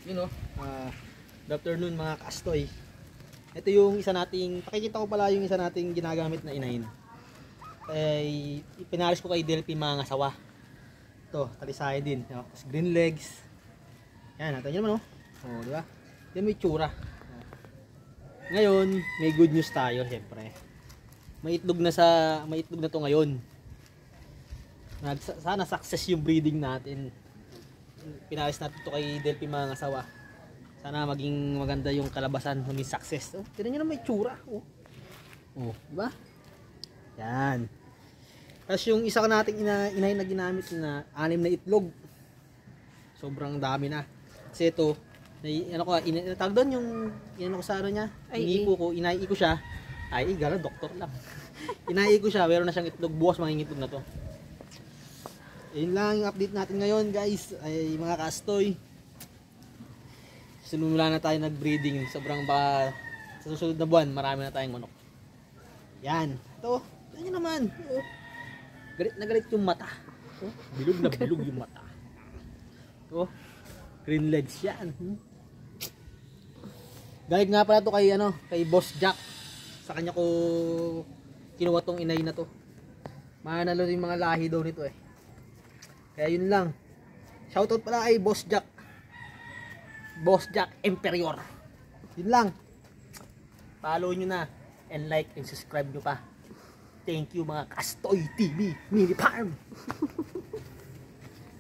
Yun o. Good afternoon mga kastoy. Ito yung isa nating, pakikita ko pala yung isa nating ginagamit na inahin. Pinaris ko kay Delphi mga sawa. Ito, talisayan din. Tapos green legs. Yan, natin yun naman o. O, diba? Yan may tsura. Ngayon, may good news tayo syempre. May itlog na to ngayon. Sana success yung breeding natin. Pinalis natin to kay Delphi mga sawa. Sana maging maganda yung kalabasan, maging success. Oh, tignan nyo na may tsura. Oh, diba? Yan. Tapos yung isa nating inay na ginamit na 6 na itlog. Sobrang dami na. Kasi ito, tawag doon yung ko sa ano niya. Inipo ko, inai ko siya. Ay, gala, doktor lang. Inai ko siya, meron na siyang itlog. Bukas mangingitlog na to. Yun lang yung update natin ngayon guys. Ay mga kastoy. Sinumula na tayo nag-breeding. Sobrang baka sa susunod na buwan, marami na tayong manok. Yan. Ito. Ito nyo naman. Galit na galit yung mata. Bilog na bilog yung mata. Ito. Green legs yan. Galit nga pala to kay Boss Jack. Sa kanya ko kinuha tong inay na to. Manalo yung mga lahi daw nito eh. Kaya yun lang. Shoutout pala kay Boss Jack. Boss Jack Imperior. Yun lang. Follow nyo na. And like and subscribe nyo pa. Thank you mga Kastoy TV Mini Farm.